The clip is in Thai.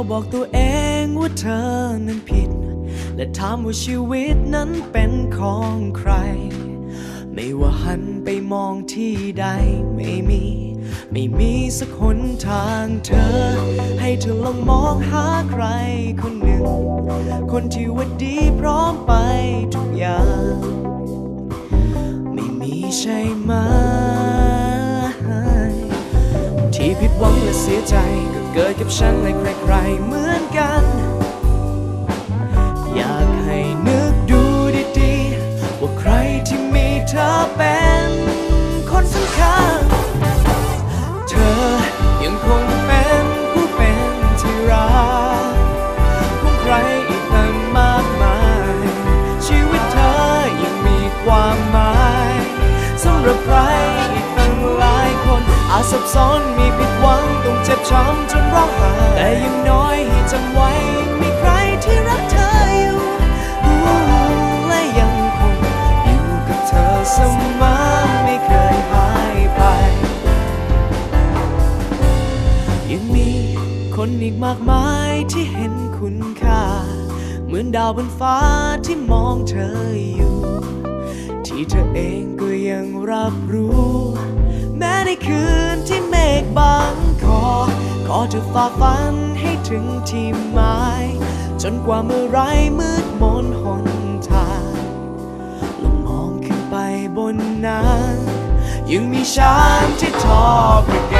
บอกตัวเองว่าเธอนั้นผิดและถามว่าชีวิตนั้นเป็นของใครไม่ว่าหันไปมองที่ใดไม่มีสักหนทางเธอให้เธอลองมองหาใครคนหนึ่งคนที่ว่าดีพร้อมไปทุกอย่างไม่มีใช่ไหมที่ผิดหวังและเสียใจก็เกิดกับฉันและใครๆเหมือนกันอยากให้นึกดูดีๆว่าใครที่มีเธอเป็นคนสำคัญเธอยังคงเป็นผู้เป็นที่รักของใครอีกตั้งมากมายชีวิตเธอยังมีความหมายสำหรับใครอีกตั้งหลายคนอาจสับสนมีผิดหวังต้องเจ็บช้ำจนร้องไห้แต่ยังน้อยให้จำไว้มีใครที่รักเธออยู่และยังคงอยู่กับเธอเสมอไม่เคยหายไปยังมีคนอีกมากมายที่เห็นคุณค่าเหมือนดาวบนฟ้าที่มองเธออยู่ที่เธอเองก็ยังรับรู้แม้ในคืนที่เมฆบังขอเธอฝ่าฟันให้ถึงที่หมายจนกว่าเมื่อไรมืดมนหนทางลองมองขึ้นไปบนนั้นยังมีฉันที่ทอประ